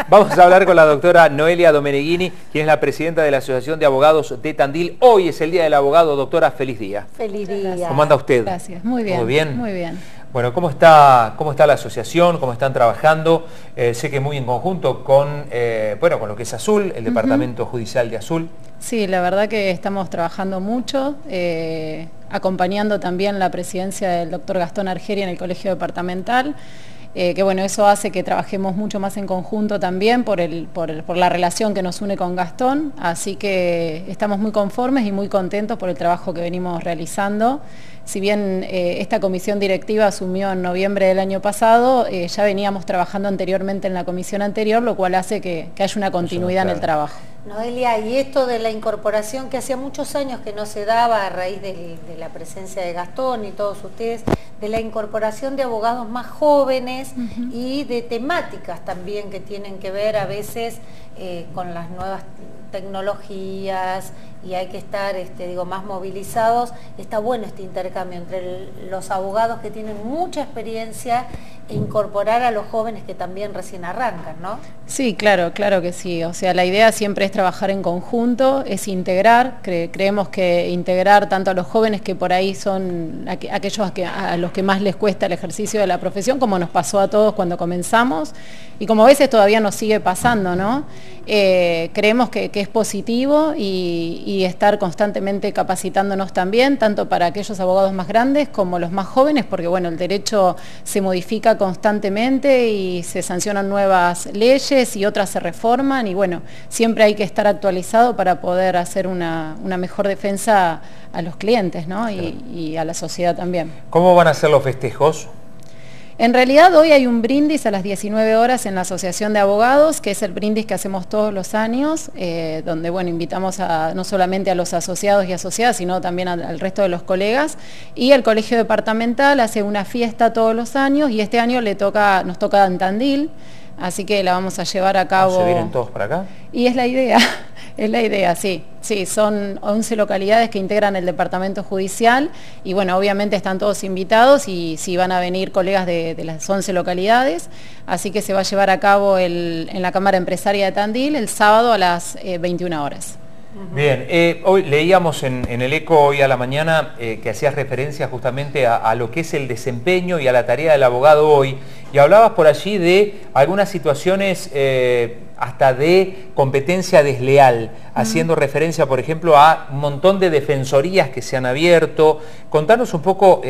Vamos a hablar con la doctora Noelia Domeneghini, quien es la presidenta de la Asociación de Abogados de Tandil. Hoy es el Día del Abogado. Doctora, feliz día. Feliz día. ¿Cómo anda usted? Gracias, muy bien. ¿Todo bien? Muy bien. Bueno, ¿cómo está la asociación? ¿Cómo están trabajando? Sé que muy en conjunto con, con lo que es Azul, el Departamento Judicial de Azul. Sí, la verdad que estamos trabajando mucho, acompañando también la presidencia del doctor Gastón Argeri en el Colegio Departamental. Que bueno, eso hace que trabajemos mucho más en conjunto también por la relación que nos une con Gastón, así que estamos muy conformes y muy contentos por el trabajo que venimos realizando. Si bien esta comisión directiva asumió en noviembre del año pasado, ya veníamos trabajando anteriormente en la comisión anterior, lo cual hace que haya una continuidad en el trabajo. Noelia, y esto de la incorporación que hacía muchos años que no se daba a raíz de la presencia de Gastón y todos ustedes, de la incorporación de abogados más jóvenes y de temáticas también que tienen que ver a veces con las nuevas tecnologías y hay que estar más movilizados. Está bueno este intercambio entre los abogados que tienen mucha experiencia e incorporar a los jóvenes que también recién arrancan, ¿no? Sí, claro que sí. O sea, la idea siempre es trabajar en conjunto, es integrar. Creemos que integrar tanto a los jóvenes que por ahí son aquellos a los que más les cuesta el ejercicio de la profesión, como nos pasó a todos cuando comenzamos y como a veces todavía nos sigue pasando, ¿no? Creemos que es positivo y estar constantemente capacitándonos también, tanto para aquellos abogados más grandes como los más jóvenes, porque bueno, el derecho se modifica constantemente y se sancionan nuevas leyes y otras se reforman y bueno, siempre hay que estar actualizado para poder hacer una mejor defensa a los clientes, ¿no? Y a la sociedad también. ¿Cómo van a ser los festejos? En realidad hoy hay un brindis a las 19 horas en la Asociación de Abogados, que es el brindis que hacemos todos los años, donde bueno, invitamos no solamente a los asociados y asociadas, sino también al resto de los colegas. Y el Colegio Departamental hace una fiesta todos los años y este año nos toca en Tandil, así que la vamos a llevar a cabo. ¿Se vienen todos para acá? Y es la idea. Es la idea, sí. Sí, son 11 localidades que integran el departamento judicial y bueno, obviamente están todos invitados y sí van a venir colegas de las 11 localidades, así que se va a llevar a cabo en la Cámara Empresaria de Tandil el sábado a las 21 horas. Bien, hoy leíamos en el ECO hoy a la mañana que hacías referencia justamente a lo que es el desempeño y a la tarea del abogado hoy y hablabas por allí de algunas situaciones hasta de competencia desleal, haciendo referencia por ejemplo a un montón de defensorías que se han abierto. Contanos un poco,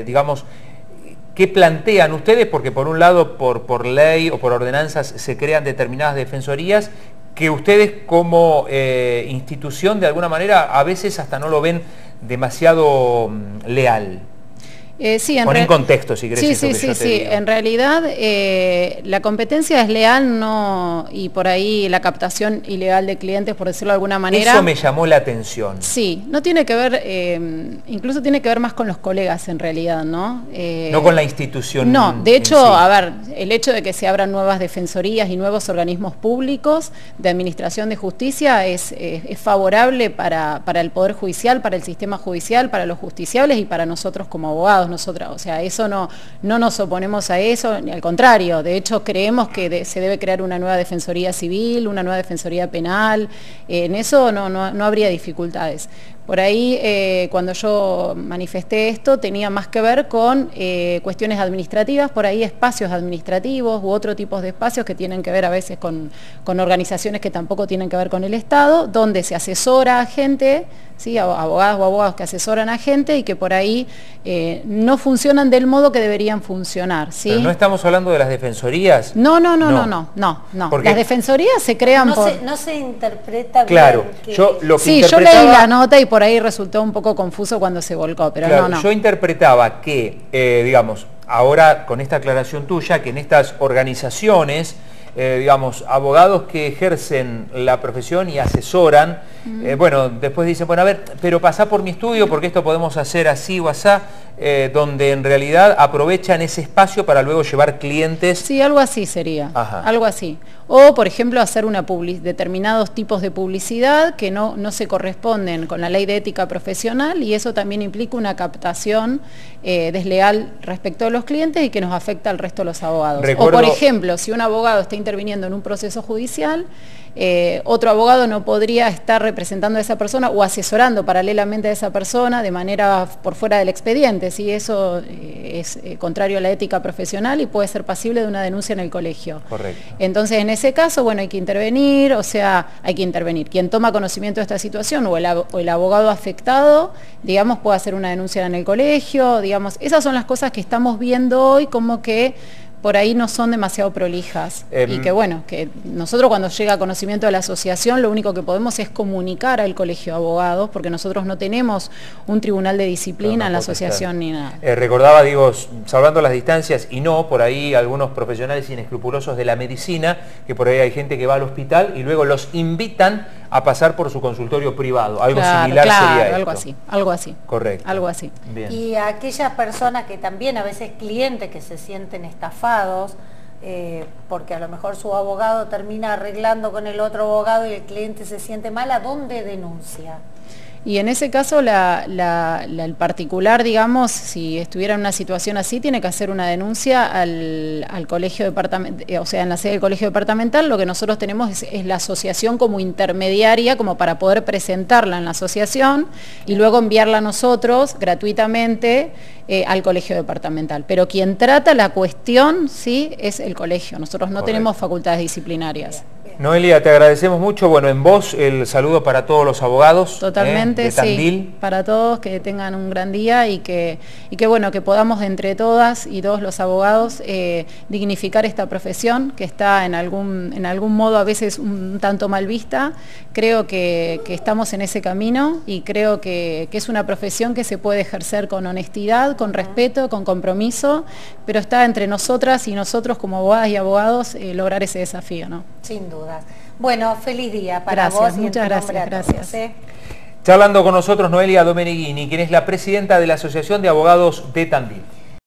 ¿qué plantean ustedes? Porque por un lado por ley o por ordenanzas se crean determinadas defensorías que ustedes como institución de alguna manera a veces hasta no lo ven demasiado leal. Sí, pon en contexto si querés. Sí. En realidad la competencia desleal no, y por ahí la captación ilegal de clientes, por decirlo de alguna manera. Eso me llamó la atención. Sí, no tiene que ver, incluso tiene que ver más con los colegas en realidad, ¿no? No con la institución. No, de hecho, a ver, el hecho de que se abran nuevas defensorías y nuevos organismos públicos de administración de justicia es favorable para el Poder Judicial, para el sistema judicial, para los justiciables y para nosotros como abogados. Nosotras, o sea, eso no nos oponemos a eso, ni al contrario, de hecho creemos que se debe crear una nueva defensoría civil, una nueva defensoría penal, en eso no habría dificultades. Por ahí, cuando yo manifesté esto, tenía más que ver con cuestiones administrativas, por ahí espacios administrativos u otro tipo de espacios que tienen que ver a veces con organizaciones que tampoco tienen que ver con el Estado, donde se asesora a gente, ¿sí? Abogadas o abogados que asesoran a gente y que por ahí no funcionan del modo que deberían funcionar, ¿sí? Pero no estamos hablando de las defensorías. No. Las defensorías se crean no se interpreta bien. Claro, yo leí la nota y por ahí resultó un poco confuso cuando se volcó, pero claro, no. Yo interpretaba que, ahora con esta aclaración tuya, que en estas organizaciones, abogados que ejercen la profesión y asesoran, después dicen, bueno, a ver, pero pasá por mi estudio porque esto podemos hacer así o asá, donde en realidad aprovechan ese espacio para luego llevar clientes. Sí, algo así sería, Ajá. algo así. O, por ejemplo, hacer determinados tipos de publicidad que no se corresponden con la ley de ética profesional, y eso también implica una captación desleal respecto a los clientes y que nos afecta al resto de los abogados. Recuerdo... O, por ejemplo, si un abogado está interviniendo en un proceso judicial, otro abogado no podría estar representando a esa persona o asesorando paralelamente a esa persona de manera por fuera del expediente, ¿sí? Eso es contrario a la ética profesional y puede ser pasible de una denuncia en el colegio. Correcto. Entonces, en ese caso, bueno, hay que intervenir, o sea, hay que intervenir. Quien toma conocimiento de esta situación o el abogado afectado, digamos, puede hacer una denuncia en el colegio, digamos, esas son las cosas que estamos viendo hoy como que por ahí no son demasiado prolijas y que bueno, que nosotros cuando llega a conocimiento de la asociación lo único que podemos es comunicar al colegio de abogados, porque nosotros no tenemos un tribunal de disciplina en la asociación ni nada. Recordaba, digo, salvando las distancias, y no, por ahí algunos profesionales inescrupulosos de la medicina, que por ahí hay gente que va al hospital y luego los invitan a pasar por su consultorio privado. Algo similar sería esto. Algo así. Correcto. Algo así. Bien. Y a aquellas personas que también, a veces clientes que se sienten estafados, porque a lo mejor su abogado termina arreglando con el otro abogado y el cliente se siente mal, ¿a dónde denuncia? Y en ese caso, el particular, digamos, si estuviera en una situación así, tiene que hacer una denuncia al colegio departamental, o sea, en la sede del colegio departamental. Lo que nosotros tenemos es la asociación como intermediaria, como para poder presentarla en la asociación y luego enviarla a nosotros gratuitamente al colegio departamental. Pero quien trata la cuestión, sí, es el colegio. Nosotros no tenemos facultades disciplinarias. Noelia, te agradecemos mucho. Bueno, en vos el saludo para todos los abogados. Totalmente, de Tandil. sí, para todos, que tengan un gran día y que bueno, que podamos entre todas y todos los abogados dignificar esta profesión que está en algún modo a veces un tanto mal vista. Creo que estamos en ese camino y creo que es una profesión que se puede ejercer con honestidad, con respeto, con compromiso, pero está entre nosotras y nosotros como abogadas y abogados lograr ese desafío, ¿no? Sin duda. Bueno, feliz día para vos. Gracias, muchas gracias, gracias. Charlando con nosotros Noelia Domeneghini, quien es la presidenta de la Asociación de Abogados de Tandil.